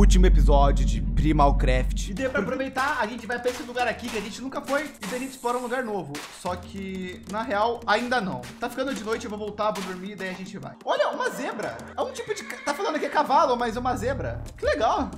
último episódio de Primalcraft. E daí pra aproveitar, a gente vai pra esse lugar aqui que a gente nunca foi e daí a gente explora um lugar novo. Só que, na real, ainda não. Tá ficando de noite, eu vou voltar, vou dormir e daí a gente vai. Olha, uma zebra. É um tipo de... Tá falando que é cavalo, mas é uma zebra. Que legal.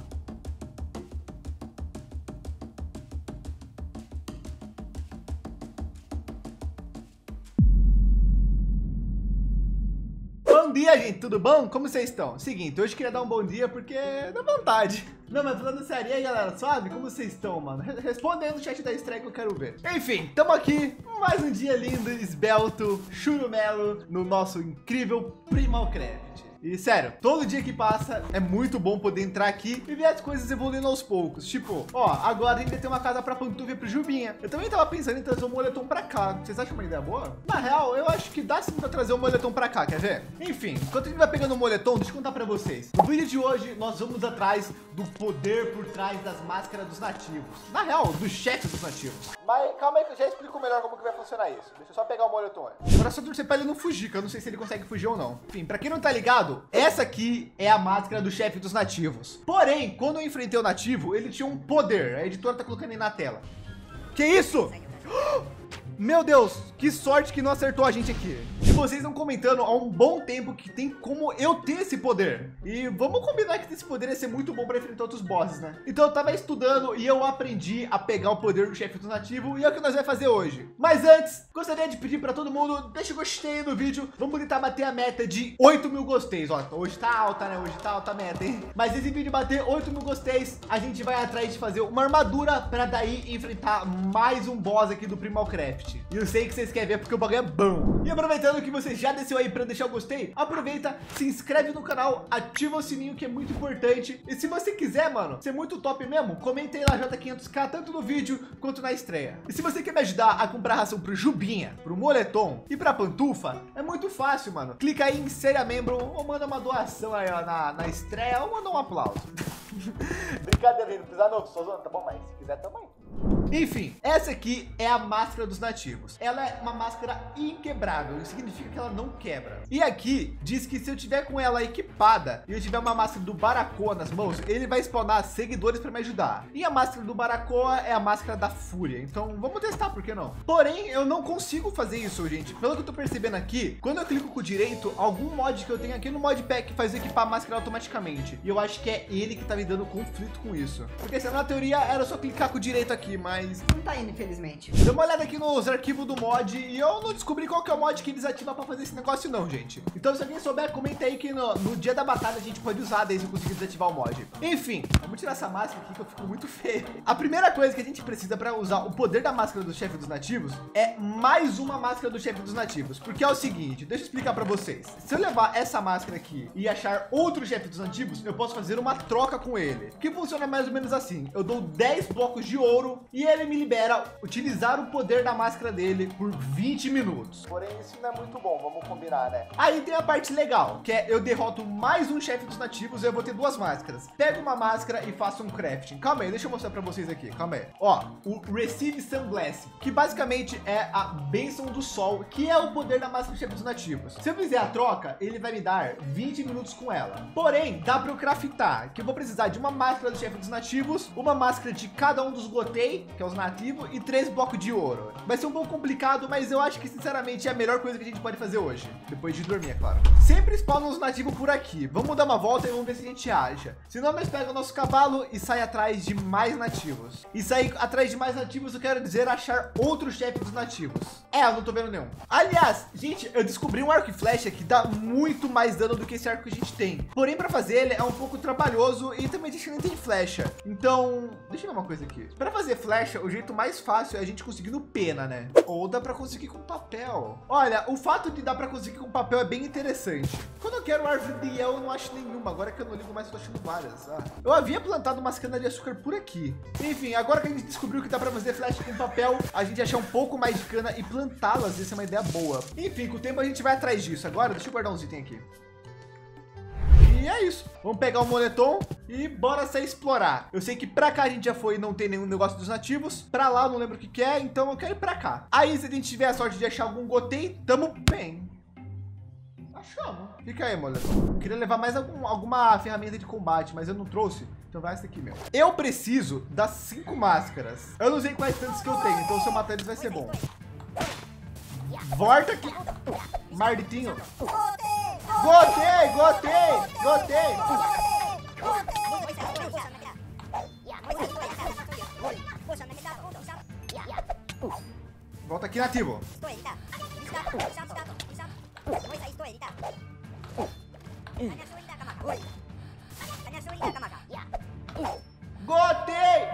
Bom dia, gente, tudo bom? Como vocês estão? Seguinte, hoje eu queria dar um bom dia porque dá vontade. Não, mas falando sério aí, galera, sabe? Como vocês estão, mano? Responda aí no chat da estreia que eu quero ver. Enfim, estamos aqui, mais um dia lindo, esbelto, churumelo, no nosso incrível Primalcraft. E sério, todo dia que passa é muito bom poder entrar aqui e ver as coisas evoluindo aos poucos. Tipo, ó, agora a gente vai ter uma casa pra Pantufa e pro Jubinha. Eu também tava pensando em trazer o moletom pra cá. Vocês acham uma ideia boa? Na real, eu acho que dá sim pra trazer o moletom pra cá, quer ver? Enfim, enquanto a gente vai pegando o moletom, deixa eu contar pra vocês. No vídeo de hoje, nós vamos atrás do poder por trás das máscaras dos nativos. Na real, dos chefes dos nativos. Mas calma aí que eu já explico melhor como que vai funcionar isso. Deixa eu só pegar o moletom. Agora é só torcer pra ele não fugir, que eu não sei se ele consegue fugir ou não. Enfim, pra quem não tá ligado, essa aqui é a máscara do chefe dos nativos. Porém, quando eu enfrentei o nativo, ele tinha um poder. A editora tá colocando aí na tela. Que isso? Meu Deus, que sorte que não acertou a gente aqui. E vocês estão comentando há um bom tempo que tem como eu ter esse poder. E vamos combinar que esse poder ia ser muito bom para enfrentar outros bosses, né? Então eu tava estudando e eu aprendi a pegar o poder do chefe do nativo e é o que nós vamos fazer hoje. Mas antes, gostaria de pedir para todo mundo, deixa o gostei no vídeo. Vamos tentar bater a meta de 8.000 gosteis. Ó, hoje tá alta, né? Hoje tá alta a meta, hein? Mas esse vídeo bater 8.000 gosteis, a gente vai atrás de fazer uma armadura para daí enfrentar mais um boss aqui do Primalcraft. E eu sei que vocês querem ver porque o bagulho é bom. E aproveitando que você já desceu aí para deixar o gostei, aproveita, se inscreve no canal, ativa o sininho que é muito importante. E se você quiser, mano, ser muito top mesmo, comenta aí lá J500k, tanto no vídeo quanto na estreia. E se você quer me ajudar a comprar ração pro Jubinha, pro Moletom e pra Pantufa, é muito fácil, mano. Clica aí em Seja Membro ou manda uma doação aí, ó, na estreia ou manda um aplauso. Brincadeira, não precisa não, só zoando, tá bom? Mas se quiser também. Enfim, essa aqui é a máscara dos nativos. Ela é uma máscara inquebrável, isso significa que ela não quebra. E aqui diz que se eu tiver com ela equipada e eu tiver uma máscara do Baracoa nas mãos, ele vai spawnar seguidores para me ajudar. E a máscara do Baracoa é a máscara da Fúria. Então vamos testar, por que não? Porém, eu não consigo fazer isso, gente. Pelo que eu tô percebendo aqui, quando eu clico com o direito, algum mod que eu tenho aqui no modpack faz equipar a máscara automaticamente. E eu acho que é ele que tá me dando conflito com isso. Porque se na teoria era só clicar com o direito aqui, mas não tá indo, infelizmente. Dê uma olhada aqui nos arquivos do mod e eu não descobri qual que é o mod que eles ativam para fazer esse negócio não, gente. Então se alguém souber, comenta aí que no dia da batalha a gente pode usar desde eu conseguir desativar o mod. Enfim, vamos tirar essa máscara aqui que eu fico muito feio. A primeira coisa que a gente precisa para usar o poder da máscara do chefe dos nativos é mais uma máscara do chefe dos nativos. Porque é o seguinte, deixa eu explicar para vocês. Se eu levar essa máscara aqui e achar outro chefe dos nativos, eu posso fazer uma troca com ele. Que funciona mais ou menos assim. Eu dou 10 blocos de ouro e ele me libera utilizar o poder da máscara dele por 20 minutos. Porém, isso não é muito bom, vamos combinar, né? Aí tem a parte legal, que é eu derroto mais um chefe dos nativos e eu vou ter duas máscaras. Pego uma máscara e faço um crafting. Calma aí, deixa eu mostrar pra vocês aqui, calma aí. Ó, o Receive Sun Blessing, que basicamente é a bênção do sol, que é o poder da máscara do chefe dos nativos. Se eu fizer a troca, ele vai me dar 20 minutos com ela. Porém, dá pra eu craftar, que eu vou precisar de uma máscara do chefe dos nativos, uma máscara de cada um dos Gotei, que é os nativos, e 3 blocos de ouro. Vai ser um pouco complicado, mas eu acho que sinceramente é a melhor coisa que a gente pode fazer hoje. Depois de dormir, é claro. Sempre spawnam os nativos por aqui. Vamos dar uma volta e vamos ver se a gente acha. Senão nós pegamos o nosso cavalo e sai atrás de mais nativos. E sair atrás de mais nativos, eu quero dizer achar outro chefe dos nativos. É, eu não tô vendo nenhum. Aliás, gente, eu descobri um arco e flecha que dá muito mais dano do que esse arco que a gente tem. Porém, para fazer ele é um pouco trabalhoso e também a gente nem tem flecha. Então, deixa eu ver uma coisa aqui. Para fazer flecha, o jeito mais fácil é a gente conseguir no pena, né? Ou dá para conseguir com papel. Olha, o fato de dar para conseguir com papel é bem interessante. Quando eu quero árvore de El, eu não acho nenhuma. Agora que eu não ligo mais, eu tô achando várias. Eu havia plantado umas canas de açúcar por aqui. Enfim, agora que a gente descobriu que dá para fazer flecha com papel, a gente achar um pouco mais de cana e plantá-las. Essa é uma ideia boa. Enfim, com o tempo a gente vai atrás disso. Agora, deixa eu guardar uns itens aqui. E é isso. Vamos pegar o moletom e bora sair explorar. Eu sei que pra cá a gente já foi e não tem nenhum negócio dos nativos. Pra lá eu não lembro o que que é, então eu quero ir pra cá. Aí se a gente tiver a sorte de achar algum Gotei, tamo bem. Achamos. Fica aí, moletom. Queria levar mais alguma ferramenta de combate, mas eu não trouxe. Então vai essa aqui mesmo. Eu preciso das 5 máscaras. Eu não sei quais tantos que eu tenho, então se eu matar eles vai ser bom. Volta aqui. Marditinho. Gotei. Volta aqui, nativo. Gotei!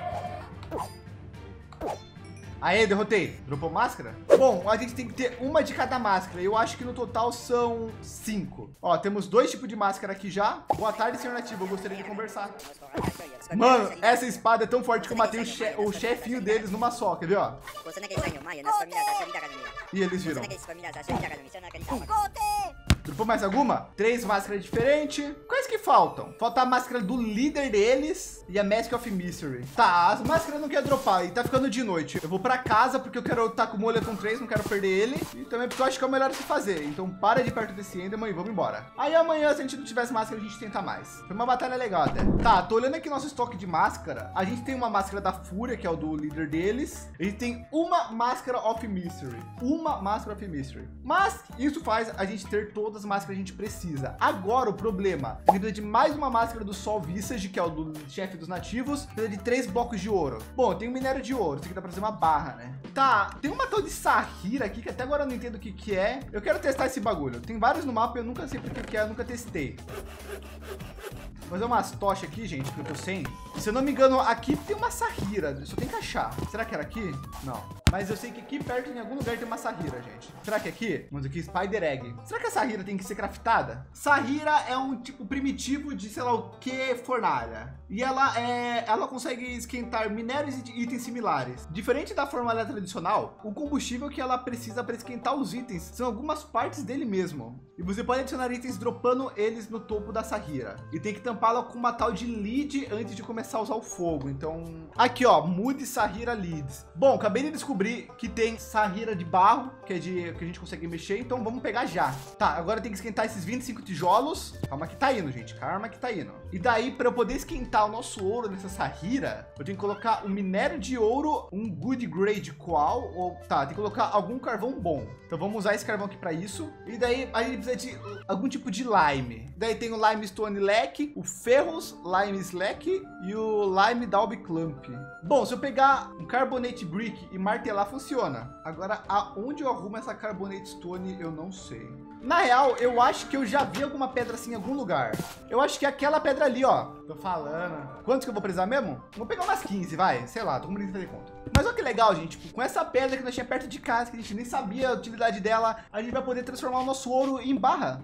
Aê, derrotei. Dropou máscara? Bom, a gente tem que ter uma de cada máscara. Eu acho que no total são 5. Ó, temos 2 tipos de máscara aqui já. Boa tarde, senhor nativo. Eu gostaria de conversar. Mano, essa espada é tão forte que eu matei o chefinho deles numa só. Quer ver, ó? E eles viram. Dropou mais alguma? 3 máscaras diferentes. Quais que faltam? Falta a máscara do líder deles e a Mask of Mystery. Tá, as máscaras não quer dropar e tá ficando de noite. Eu vou pra casa porque eu quero estar com o Moletom 3, não quero perder ele. E também porque eu acho que é o melhor se fazer. Então para de perto desse Enderman e vamos embora. Aí amanhã, se a gente não tivesse máscara, a gente tenta mais. Foi uma batalha legal até. Tá, tô olhando aqui nosso estoque de máscara. A gente tem uma máscara da Fúria, que é o do líder deles. A gente tem uma máscara of Mystery. Uma máscara of Mystery. Mas isso faz a gente ter todas as máscaras que a gente precisa. Agora o problema, a gente precisa de mais uma máscara do Sol Visage, que é o do chefe dos nativos. Precisa de 3 blocos de ouro. Bom, tem um minério de ouro, isso aqui dá pra fazer uma barra, né? Tá, tem uma tal de Sahira aqui, que até agora eu não entendo o que que é. Eu quero testar esse bagulho. Tem vários no mapa, eu nunca sei porque que é, eu nunca testei. Vou fazer umas tochas aqui, gente, porque eu tô sem. E, se eu não me engano, aqui tem uma Sahira. Só tem que achar. Será que era aqui? Não. Mas eu sei que aqui perto, em algum lugar, tem uma Sahira, gente. Será que é aqui? Vamos aqui, Spider Egg. Será que a Sahira tem que ser craftada? Sahira é um tipo primitivo de, sei lá o que, fornalha. E ela consegue esquentar minérios e itens similares. Diferente da fornalha tradicional, o combustível que ela precisa para esquentar os itens são algumas partes dele mesmo. E você pode adicionar itens dropando eles no topo da Sahira. E tem que tampá-la com uma tal de lead antes de começar a usar o fogo. Então, aqui ó, mude Sahira leads. Bom, acabei de descobrir que tem Sahira de barro, que é que a gente consegue mexer. Então vamos pegar já. Tá, agora tem que esquentar esses 25 tijolos. Calma que tá indo, gente. Calma que tá indo. E daí, para eu poder esquentar o nosso ouro nessa Sahira, eu tenho que colocar um minério de ouro, um good grade qual, ou tá, tem que colocar algum carvão bom. Então vamos usar esse carvão aqui para isso. E daí a gente precisa de algum tipo de lime. Daí tem o limestone leck, o ferrous lime slack e o lime dalby clump. Bom, se eu pegar um carbonate brick e martelar, funciona. Agora, aonde eu arrumo essa carbonate stone, eu não sei. Na real, eu acho que eu já vi alguma pedra assim em algum lugar. Eu acho que é aquela pedra ali, ó. Tô falando. Quantos que eu vou precisar mesmo? Vou pegar umas 15, vai. Sei lá, tô com medo de fazer conta. Mas olha que legal, gente. Tipo, com essa pedra que nós tinha perto de casa, que a gente nem sabia a utilidade dela, a gente vai poder transformar o nosso ouro em barra.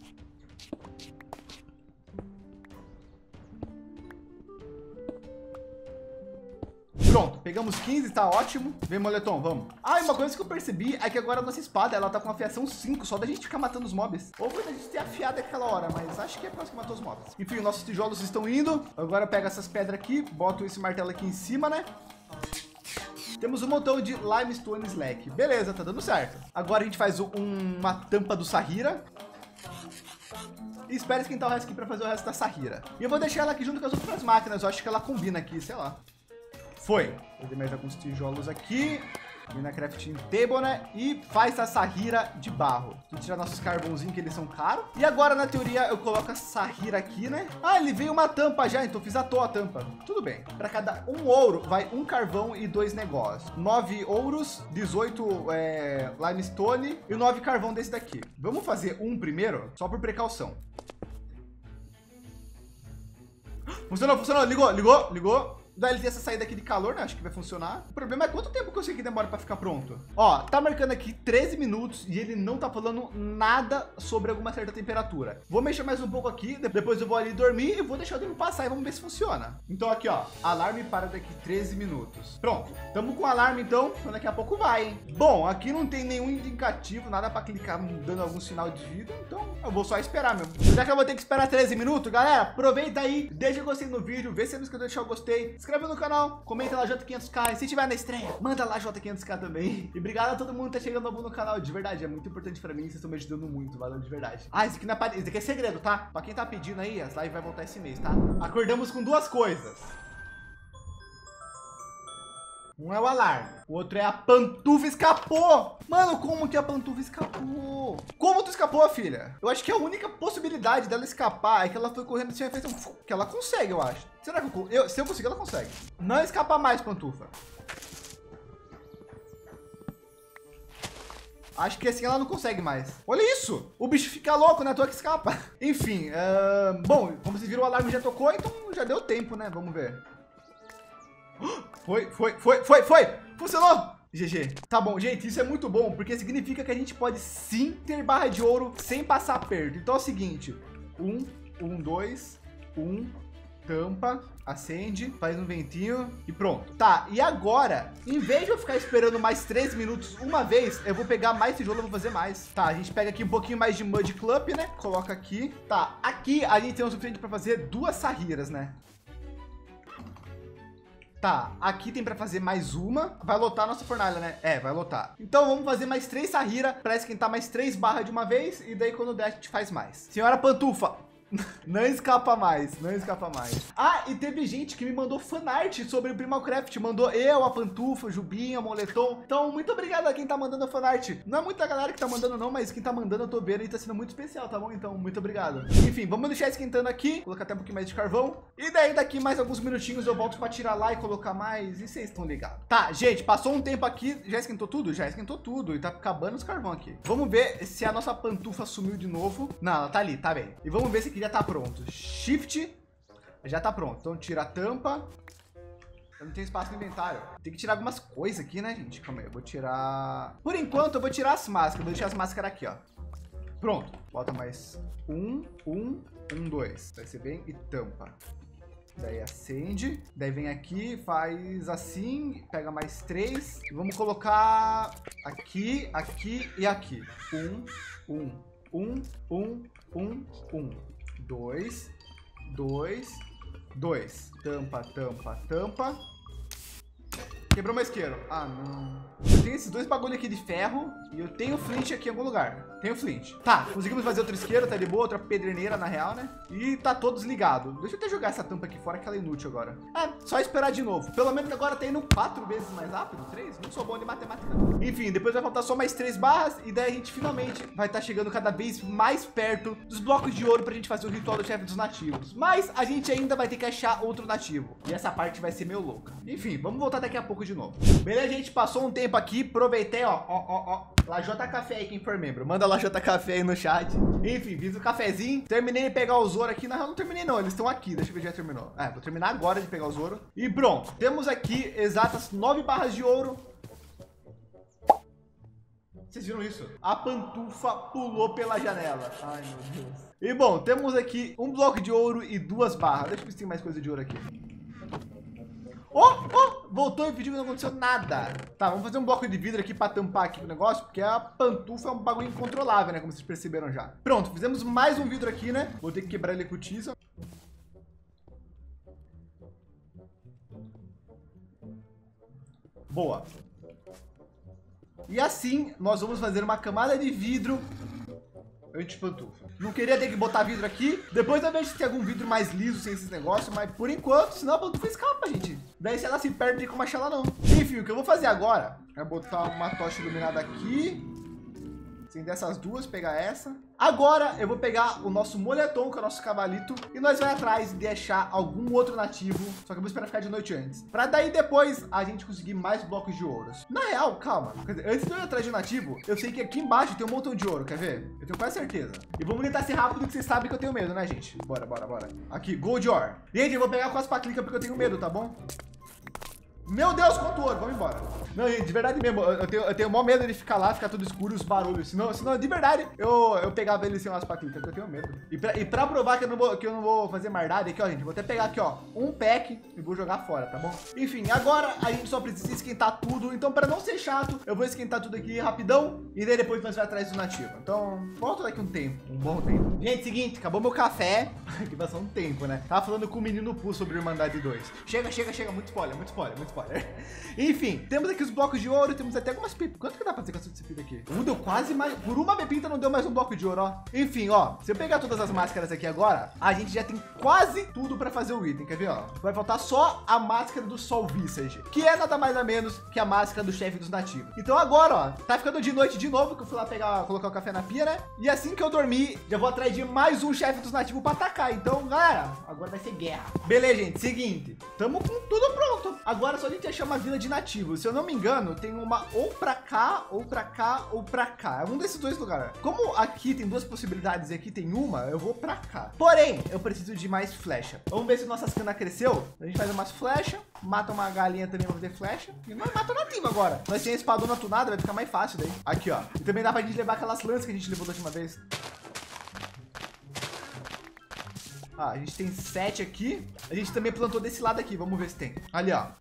Pronto, pegamos 15, tá ótimo. Vem, moletom, vamos. Ah, e uma coisa que eu percebi é que agora a nossa espada, ela tá com afiação 5, só da gente ficar matando os mobs. Ou foi da gente ter afiado aquela hora, mas acho que é por causa que matou os mobs. Enfim, nossos tijolos estão indo. Agora pega essas pedras aqui, boto esse martelo aqui em cima, né? Temos um montão de limestone slack. Beleza, tá dando certo. Agora a gente faz uma tampa do Sahira. E espera esquentar o resto aqui para fazer o resto da Sahira. E eu vou deixar ela aqui junto com as outras máquinas. Eu acho que ela combina aqui, sei lá. Foi. Vou ter mais alguns tijolos aqui. Vem na crafting table, né? E faz a Sahira de barro. Vou tirar nossos carvãozinhos, que eles são caros. E agora, na teoria, eu coloco a Sahira aqui, né? Ah, ele veio uma tampa já, então fiz à toa a tampa. Tudo bem. Para cada um ouro, vai um carvão e 2 negócios. 9 ouros, 18 limestone e 9 carvão desse daqui. Vamos fazer um primeiro, só por precaução. Funcionou, funcionou. Ligou. Daí ele tem essa saída aqui de calor, né? Acho que vai funcionar. O problema é quanto tempo que eu sei que demora para ficar pronto. Ó, tá marcando aqui 13 minutos e ele não tá falando nada sobre alguma certa temperatura. Vou mexer mais um pouco aqui, depois eu vou ali dormir e vou deixar o tempo passar e vamos ver se funciona. Então aqui, ó, alarme para daqui 13 minutos. Pronto, tamo com o alarme então daqui a pouco vai, hein? Bom, aqui não tem nenhum indicativo, nada para clicar dando algum sinal de vida, então eu vou só esperar mesmo. Já que eu vou ter que esperar 13 minutos, galera, aproveita aí, deixa o gostei no vídeo, vê se não esqueceu de deixar o gostei, se inscreve no canal, comenta lá J500k, e se tiver na estreia, manda lá J500k também. E obrigado a todo mundo que tá chegando novo no canal, de verdade, é muito importante pra mim, vocês estão me ajudando muito, valeu de verdade. Ah, isso aqui não é isso aqui é segredo, tá? Pra quem tá pedindo aí, as lives vai voltar esse mês, tá? Acordamos com duas coisas. Um é o alarme, o outro é a pantufa escapou. Mano, como que a pantufa escapou? Como tu escapou, filha? Eu acho que a única possibilidade dela escapar é que ela foi correndo assim, fez um... que ela consegue, eu acho. Será que se eu conseguir, ela consegue. Não escapa mais, pantufa. Acho que assim ela não consegue mais. Olha isso! O bicho fica louco, né? À toa que escapa. Enfim, bom, como vocês viram, o alarme já tocou, então já deu tempo, né? Vamos ver. Foi! Funcionou! GG. Tá bom, gente, isso é muito bom, porque significa que a gente pode sim ter barra de ouro sem passar perto. Então é o seguinte, 2, tampa, acende, faz um ventinho e pronto. Tá, e agora, em vez de eu ficar esperando mais 3 minutos uma vez, eu vou pegar mais tijolo e vou fazer mais. Tá, a gente pega aqui um pouquinho mais de Mud Clump, né? Coloca aqui. Tá, aqui a gente tem o suficiente para fazer 2 sarriras, né? Tá, aqui tem para fazer mais uma. Vai lotar a nossa fornalha, né? É, vai lotar. Então vamos fazer mais 3 sarrira para esquentar mais 3 barras de uma vez. E daí quando der a gente faz mais. Senhora Pantufa, não escapa mais, não escapa mais. Ah, e teve gente que me mandou fanart sobre o Primalcraft. Mandou eu, a Pantufa, o Jubinha, o Moletom. Então, muito obrigado a quem tá mandando fanart. Não é muita galera que tá mandando não, mas quem tá mandando eu tô vendo e tá sendo muito especial, tá bom? Então, muito obrigado. Enfim, vamos deixar esquentando aqui. Colocar até um pouquinho mais de carvão. E daí, daqui mais alguns minutinhos eu volto pra tirar lá e colocar mais. E vocês estão ligados. Tá, gente, passou um tempo aqui. Já esquentou tudo? Já esquentou tudo. E tá acabando os carvão aqui. Vamos ver se a nossa Pantufa sumiu de novo. Não, ela tá ali, tá bem. E vamos ver se aqui já tá pronto. Shift, já tá pronto. Então tira a tampa. Eu não tenho espaço no inventário. Tem que tirar algumas coisas aqui, né, gente? Calma aí, eu vou tirar... Por enquanto eu vou tirar as máscaras. Vou deixar as máscaras aqui, ó. Pronto. Bota mais 2. Vai ser bem e tampa. Daí acende. Daí vem aqui, faz assim. Pega mais 3. Vamos colocar aqui, aqui e aqui. 1. 2. Tampa. Quebrou meu isqueiro. Ah, não. Eu tenho esses 2 bagulho aqui de ferro e eu tenho flint aqui em algum lugar. Tenho flint. Tá, conseguimos fazer outro isqueiro, tá de boa, outra pedreneira na real, né? E tá todos ligados. Deixa eu até jogar essa tampa aqui fora que ela é inútil agora. É, só esperar de novo. Pelo menos agora tá indo 4 vezes mais rápido, 3? Não sou bom de matemática. Enfim, depois vai faltar só mais 3 barras e daí a gente finalmente vai estar chegando cada vez mais perto dos blocos de ouro pra gente fazer o ritual do chefe dos nativos. Mas a gente ainda vai ter que achar outro nativo. E essa parte vai ser meio louca. Enfim, vamos voltar daqui a pouco de novo. Beleza, gente? Passou um tempo aqui, aproveitei, ó. Lajota Café aí, quem for membro. Manda Lajota Café aí no chat. Enfim, fiz o cafezinho. Terminei de pegar o ouro aqui. Na real, não terminei não, eles estão aqui. Deixa eu ver se já terminou. É, vou terminar agora de pegar os ouro. E pronto, temos aqui exatas 9 barras de ouro. Vocês viram isso? A Pantufa pulou pela janela. Ai, meu Deus. E bom, temos aqui um bloco de ouro e 2 barras. Deixa eu ver se tem mais coisa de ouro aqui. Voltou e pediu que não aconteceu nada. Tá, vamos fazer um bloco de vidro aqui para tampar aqui o negócio, porque a Pantufa é um bagulho incontrolável, né? Como vocês perceberam já. Pronto, fizemos mais um vidro aqui, né? Vou ter que quebrar ele com o teaser. Boa. E assim, nós vamos fazer uma camada de vidro anti-pantufa. Não queria ter que botar vidro aqui. Depois eu vejo se tem algum vidro mais liso sem esses negócios, mas por enquanto, senão a pantufa escapa, gente. Daí se ela se perde, não tem como achar ela não. Enfim, o que eu vou fazer agora é botar uma tocha iluminada aqui. Acender essas duas, pegar essa. Agora eu vou pegar o nosso moletom, que é o nosso cavalito, e nós vamos atrás de achar algum outro nativo. Só que eu vou esperar ficar de noite antes. Pra daí depois a gente conseguir mais blocos de ouros. Na real, calma. Antes de eu ir atrás de um nativo, eu sei que aqui embaixo tem um montão de ouro, quer ver? Eu tenho quase certeza. E vamos tentar ser rápido, que vocês sabem que eu tenho medo, né, gente? Bora. Aqui, Gold Ore. Gente, eu vou pegar com as paclicas porque eu tenho medo, tá bom? Meu Deus, quanto ouro. Vamos embora. Não, gente, de verdade mesmo, eu tenho o maior medo de ficar lá, ficar tudo escuro, os barulhos. Senão de verdade, eu pegava ele sem umas paquitas, eu tenho medo. E pra provar que eu não vou fazer maldade, aqui, ó, gente, vou até pegar aqui, ó, um pack e vou jogar fora, tá bom? Enfim, agora a gente só precisa esquentar tudo. Então, para não ser chato, eu vou esquentar tudo aqui rapidão e daí depois nós vamos atrás do nativo. Então, volta daqui um tempo, um bom tempo. Gente, seguinte, acabou meu café. Que passou um tempo, né? Tava falando com o menino Poo sobre Irmandade 2. Chega, muito spoiler. Enfim, temos aqui os blocos de ouro, temos até algumas pipas. Quanto que dá pra fazer com essa pepita aqui? Deu quase mais. Por uma pepita não deu mais um bloco de ouro, ó. Enfim, ó, se eu pegar todas as máscaras aqui agora, a gente já tem quase tudo pra fazer o item, quer ver, ó? Vai faltar só a máscara do Sol Visage, que é nada mais ou menos que a máscara do chefe dos nativos. Então agora, ó, tá ficando de noite de novo, que eu fui lá colocar o café na pia, né? E assim que eu dormir, já vou atrás de mais um chefe dos nativos pra atacar. Então, galera, agora vai ser guerra. Beleza, gente, seguinte, tamo com tudo pronto. Agora só a gente achar uma vila de nativos. Se eu não me engano, tem uma ou pra cá, ou pra cá, ou pra cá. É um desses dois lugares. Como aqui tem duas possibilidades e aqui tem uma, eu vou pra cá. Porém, eu preciso de mais flecha. Vamos ver se nossas canas cresceu. A gente faz umas flechas, mata uma galinha também pra fazer flecha. E nós mata o nativo agora. Nós temos espadona tunada, vai ficar mais fácil daí. Aqui, ó. E também dá pra gente levar aquelas lanças que a gente levou da última vez. Ah, a gente tem 7 aqui. A gente também plantou desse lado aqui. Vamos ver se tem. Ali, ó.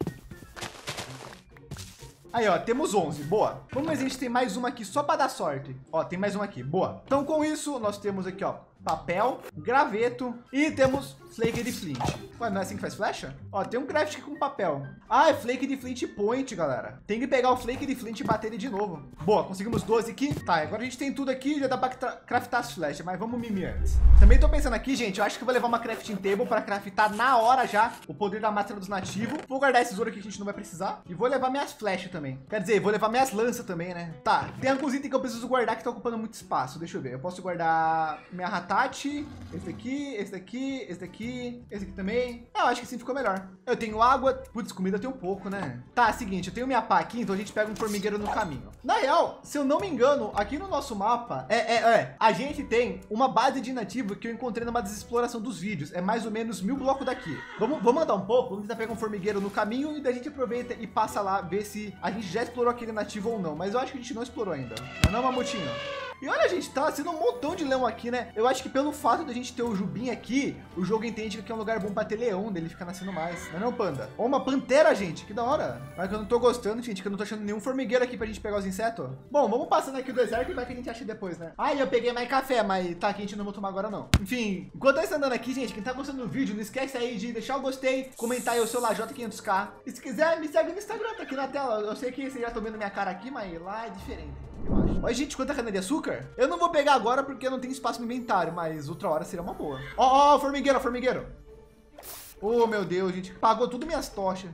Aí, ó, temos 11. Boa. Vamos ver se a gente tem mais uma aqui só para dar sorte. Ó, tem mais uma aqui. Boa. Então, com isso, nós temos aqui, ó, papel, graveto e temos flake de flint. Ué, não é assim que faz flecha? Ó, tem um craft aqui com papel. Ah, é flake de flint point, galera. Tem que pegar o flake de flint e bater ele de novo. Boa, conseguimos 12 aqui. Tá, agora a gente tem tudo aqui, já dá pra craftar as flechas, mas vamos mimir antes. Também tô pensando aqui, gente, eu acho que eu vou levar uma crafting table para craftar na hora já o poder da máscara dos nativos. Vou guardar esses ouro aqui que a gente não vai precisar. E vou levar minhas flechas também. Quer dizer, vou levar minhas lanças também, né? Tá, tem alguns itens que eu preciso guardar que estão ocupando muito espaço. Deixa eu ver, eu posso guardar minha Hatati, esse daqui, esse daqui, esse daqui, esse aqui também. Eu acho que assim ficou melhor. Eu tenho água, putz, comida eu tenho um pouco, né? Tá, seguinte, eu tenho minha pá aqui, então a gente pega um formigueiro no caminho. Na real, se eu não me engano, aqui no nosso mapa, a gente tem uma base de nativo que eu encontrei numa desexploração dos vídeos. É mais ou menos 1000 blocos daqui. Vamos andar um pouco, vamos tentar pegar um formigueiro no caminho e daí a gente aproveita e passa lá, ver se a gente já explorou aquele nativo ou não. Mas eu acho que a gente não explorou ainda. Mas não, Mamutinho. E olha, gente, tá nascendo um montão de leão aqui, né? Eu acho que pelo fato da gente ter o Jubim aqui, o jogo entende que aqui é um lugar bom pra ter leão, dele fica nascendo mais. Não é não, panda? Ou uma pantera, gente, que da hora. Mas que eu não tô gostando, gente, que eu não tô achando nenhum formigueiro aqui pra gente pegar os insetos. Bom, vamos passando aqui o deserto e vai que a gente acha depois, né? Ah, eu peguei mais café, mas tá, que a gente não vou tomar agora, não. Enfim, enquanto eu estou andando aqui, gente, quem tá gostando do vídeo, não esquece aí de deixar o gostei, comentar aí o seu Lajota500k. E se quiser, me segue no Instagram, tá aqui na tela. Eu sei que vocês já estão vendo minha cara aqui, mas lá é diferente. Eu acho. Olha, gente, quanta cana de açúcar. Eu não vou pegar agora porque eu não tenho espaço no inventário, mas outra hora seria uma boa. Ó, formigueiro, formigueiro. Oh, meu Deus, gente. Pagou tudo minhas tochas.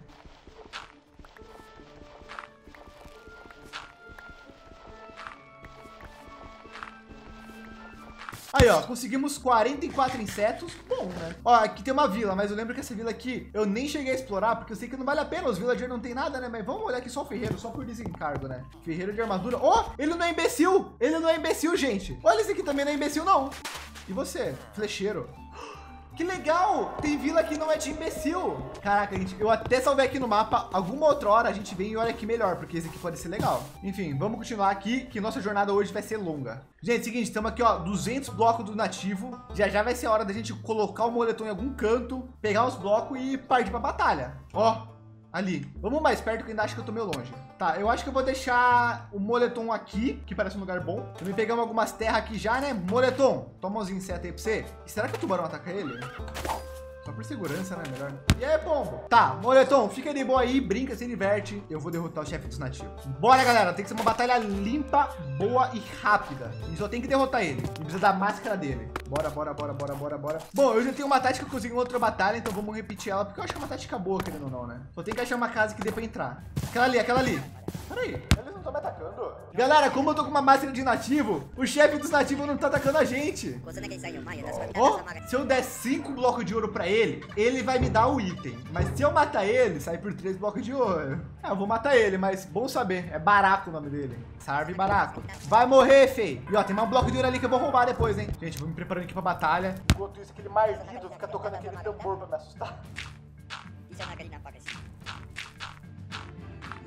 Aí, ó, conseguimos 44 insetos. Bom, né? Ó, aqui tem uma vila, mas eu lembro que essa vila aqui eu nem cheguei a explorar, porque eu sei que não vale a pena. Os villagers não tem nada, né? Mas vamos olhar aqui só o ferreiro, só por desencargo, né? Ferreiro de armadura. Ó, ele não é imbecil. Ele não é imbecil, gente. Olha, esse aqui também não é imbecil, não. E você? Flecheiro. Que legal! Tem vila que não é de imbecil. Caraca, gente, eu até salvei aqui no mapa. Alguma outra hora a gente vem e olha aqui melhor, porque esse aqui pode ser legal. Enfim, vamos continuar aqui, que nossa jornada hoje vai ser longa. Gente, seguinte, estamos aqui, ó, 200 blocos do nativo. Já vai ser a hora da gente colocar o moletom em algum canto, pegar os blocos e partir pra batalha. Ó, ali. Vamos mais perto, que ainda acho que eu tô meio longe. Tá, eu acho que eu vou deixar o moletom aqui, que parece um lugar bom. Também pegamos algumas terras aqui já, né? Moletom, toma uns insetos aí pra você. E será que o tubarão ataca ele? Só por segurança, né? Melhor. E aí, pombo? Tá, moletom, fica de boa aí, brinca, se diverte. Eu vou derrotar o chefe dos nativos. Bora, galera. Tem que ser uma batalha limpa, boa e rápida. E só tem que derrotar ele. E precisa da máscara dele. Bora, bora, bora, bora, bora, bora. Bom, eu já tenho uma tática que eu consegui em outra batalha, então vamos repetir ela, porque eu acho que é uma tática boa, querendo ou não, né? Só tem que achar uma casa que dê pra entrar. Aquela ali, aquela ali. Peraí, eles não estão me atacando. Galera, como eu tô com uma máscara de nativo, o chefe dos nativos não tá atacando a gente. Ó, se eu der 5 blocos de ouro pra ele, ele vai me dar o item. Mas se eu matar ele, sai por 3 blocos de ouro. É, eu vou matar ele, mas bom saber. É Baraco o nome dele. Sarve Baraco. Vai morrer, fei. E ó, tem um bloco de ouro ali que eu vou roubar depois, hein. Gente, vou me preparando aqui pra batalha. Enquanto isso, aquele marzido fica tocando aquele tambor pra me assustar.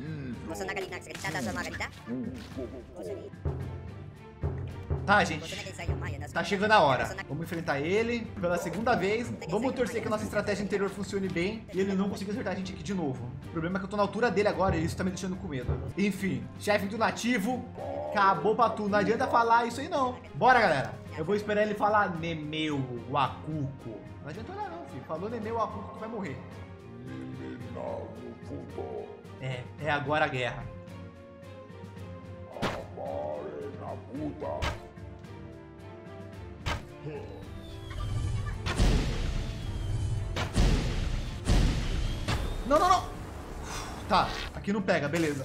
Tá, gente. Tá chegando a hora. Vamos enfrentar ele pela segunda vez. Vamos torcer que a nossa estratégia anterior funcione bem e ele não consiga acertar a gente aqui de novo. O problema é que eu tô na altura dele agora e isso tá me deixando com medo. Enfim, chefe do nativo. Acabou pra tu. Não adianta falar isso aí, não. Bora, galera. Eu vou esperar ele falar Nemeu Wakuko. Não adianta olhar, não, filho. Falou Nemeu Wakuko, tu vai morrer. É agora a guerra. Não, não, não. Tá, aqui não pega, beleza.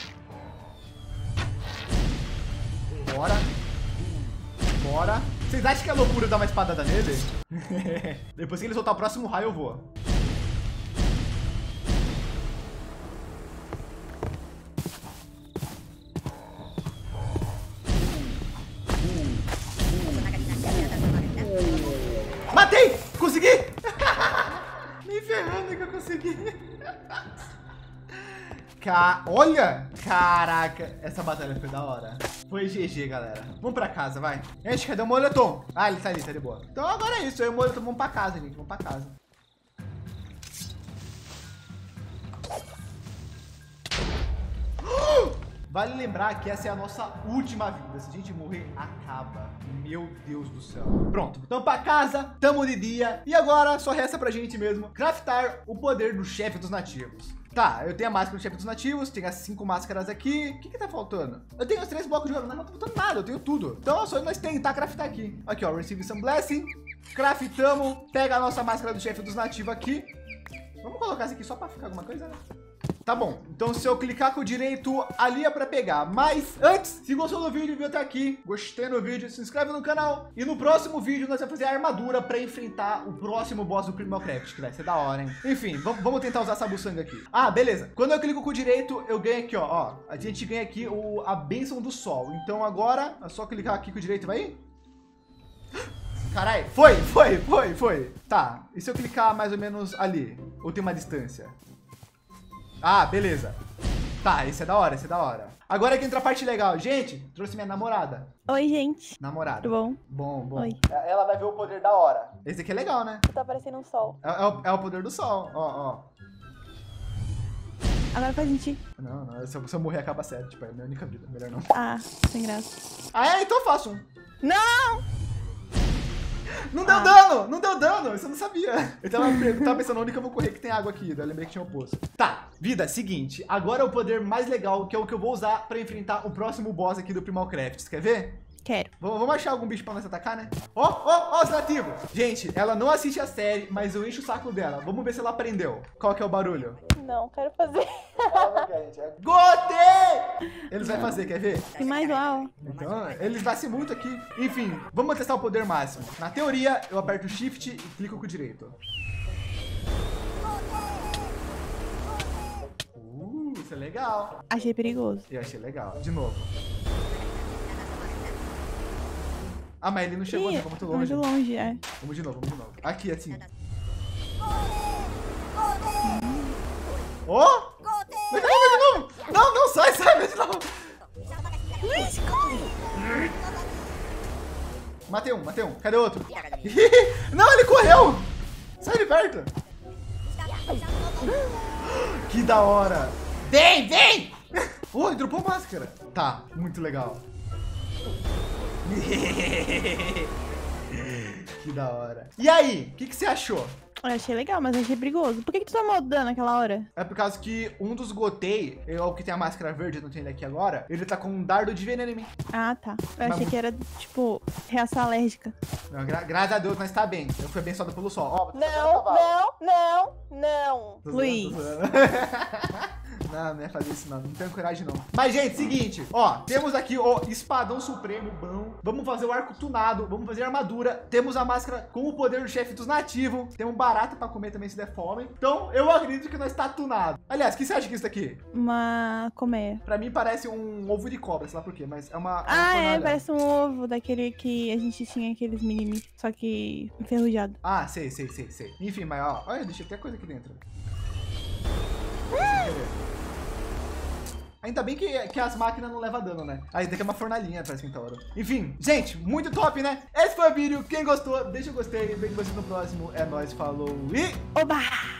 Bora. Bora. Vocês acham que é loucura dar uma espadada nele? Depois que ele soltar o próximo raio, eu vou. Matei! Consegui! Nem ferrando que eu consegui. Olha! Caraca, essa batalha foi da hora. Foi GG, galera. Vamos pra casa, vai. Gente, cadê o moletom? Ah, ele tá ali, tá de boa. Então agora é isso, eu e o moletom vamos pra casa, gente. Vamos pra casa. Vale lembrar que essa é a nossa última vida. Se a gente morrer, acaba. Meu Deus do céu. Pronto, então pra casa, tamo de dia. E agora só resta pra gente mesmo craftar o poder do chefe dos nativos. Tá, eu tenho a máscara do chefe dos nativos, tenho as 5 máscaras aqui. O que tá faltando? Eu tenho os 3 blocos de ouro, mas não tá faltando nada, eu tenho tudo. Então é só nós tentar craftar aqui. Aqui, ó, Receive Some Blessing. Craftamos, pega a nossa máscara do chefe dos nativos aqui. Vamos colocar essa aqui só pra ficar alguma coisa, né? Tá bom, então se eu clicar com o direito ali é pra pegar. Mas antes, se gostou do vídeo e viu até aqui, gostei do vídeo, se inscreve no canal. E no próximo vídeo nós vamos fazer a armadura pra enfrentar o próximo boss do Primal Craft, que vai ser da hora, hein? Enfim, vamos tentar usar essa buçanga aqui. Ah, beleza. Quando eu clico com o direito, eu ganho aqui, ó. A gente ganha aqui a bênção do sol. Então agora, é só clicar aqui com o direito e vai ir. Caralho, foi. Tá, e se eu clicar mais ou menos ali? Ou tem uma distância? Ah, beleza. Tá, esse é da hora, Agora que entra a parte legal. Gente, trouxe minha namorada. Oi, gente. Namorada. Tudo bom? Bom. Oi. Ela vai ver o poder da hora. Esse aqui é legal, né? Tá parecendo um sol. É o poder do sol, ó. Agora faz sentido. Não, se eu morrer acaba sério. Tipo, é a minha única vida, melhor não. Ah, sem graça. Ah, é? Então eu faço um. Não! Não deu dano, isso eu não sabia. Eu tava pensando onde que eu vou correr que tem água aqui, daí eu lembrei que tinha um poço. Tá, vida, seguinte, agora é o poder mais legal, que é o que eu vou usar pra enfrentar o próximo boss aqui do Primal Craft, você quer ver? Quero. Vamos achar algum bicho pra nós atacar, né? Ó, os nativos. Gente, ela não assiste a série, mas eu encho o saco dela. Vamos ver se ela aprendeu. Qual que é o barulho? Não, quero fazer. Gotei! Eles vão fazer, quer ver? Tem mais lá, ó. Então, eles descem muito aqui. Enfim, vamos testar o poder máximo. Na teoria, eu aperto Shift e clico com o direito. Isso é legal. Achei perigoso. Eu achei legal. De novo. Ah, mas ele não chegou, né? Ficou muito longe. Muito longe, é. Vamos de novo. Aqui, assim. Ó! Vai de novo! Não, sai, vai de novo! Matei um. Cadê o outro? Não, ele correu! Sai de perto! Que da hora! Vem! Oi, dropou máscara. Tá, muito legal. Que da hora. E aí, o que você achou? Eu achei legal, mas achei perigoso. Por que tu tomou dano naquela hora? É por causa que um dos Gotei, o que tem a máscara verde, eu não tenho ele aqui agora, ele tá com um dardo de veneno em mim. Ah, tá. Eu achei que era, tipo, reação alérgica. Não, graças a Deus, mas tá bem. Eu fui abençoado pelo sol. Ó, Não. Luiz. Não ia fazer isso não tenho coragem não. Mas, gente, seguinte, ó, temos aqui o espadão supremo, bom. Vamos fazer o arco tunado, vamos fazer a armadura. Temos a máscara com o poder do chefe dos nativos. Temos barata pra comer também se der fome. Então, eu acredito que nós tá tunado. Aliás, o que você acha que isso aqui? Uma colmeia. Pra mim parece um ovo de cobra, sei lá por quê, mas é uma parece um ovo daquele que a gente tinha aqueles mini, só que enferrujado. Ah, sei. Enfim, mas ó, olha, deixa eu ter coisa aqui dentro. Ainda bem que as máquinas não levam dano, né? Aí tem que é uma fornalhinha pra esquentar ouro. Enfim, gente, muito top, né? Esse foi o vídeo. Quem gostou, deixa o gostei. Vem com vocês no próximo. É nóis, falou e... Oba!